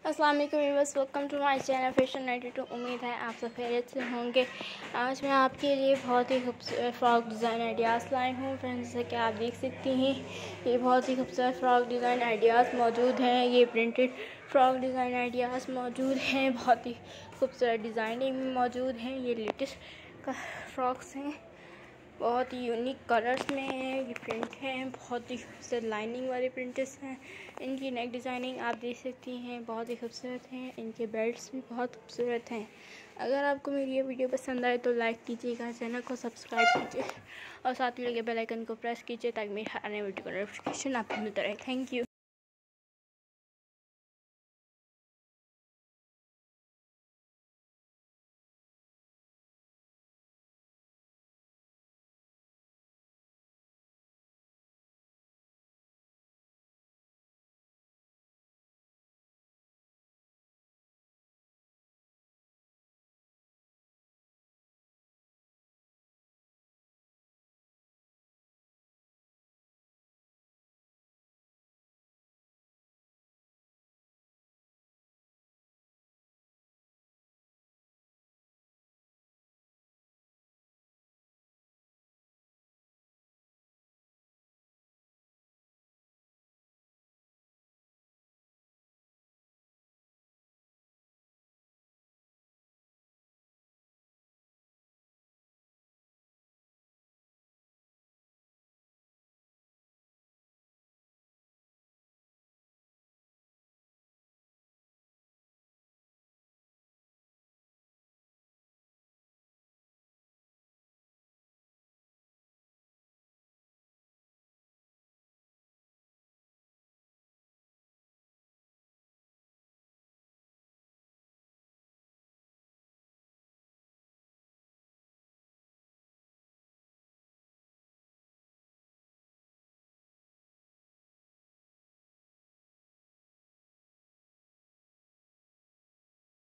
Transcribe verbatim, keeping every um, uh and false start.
अस्सलाम वालेकुम viewers, welcome to my channel fashion ninety two. उम्मीद है आप सब खैरियत से होंगे। आज मैं आपके लिए बहुत ही खूबसूरत फ्रॉक डिज़ाइन आइडियाज़ लाई हूँ फ्रेंड्स। जैसे कि आप देख सकती हैं, ये बहुत ही खूबसूरत फ्रॉक डिज़ाइन आइडियाज़ मौजूद हैं। ये प्रिंटेड फ्रॉक डिज़ाइन आइडियाज़ मौजूद हैं, बहुत ही खूबसूरत डिज़ाइनिंग में मौजूद हैं। ये लेटेस्ट फ्रॉक्स हैं, बहुत ही यूनिक कलर्स में है। ये प्रिंट हैं, बहुत ही खूबसूरत लाइनिंग वाले प्रिंट्स हैं। इनकी नेक डिज़ाइनिंग आप देख सकती हैं, बहुत ही खूबसूरत हैं। इनके बेल्ट्स भी बहुत खूबसूरत हैं। अगर आपको मेरी ये वीडियो पसंद आए तो लाइक कीजिएगा, चैनल को सब्सक्राइब कीजिए और साथ ही लगे बेल आइकन को प्रेस कीजिए ताकि मेरे आने वीडियो का नोटिफिकेशन आपको मिलता रहे। Thank you.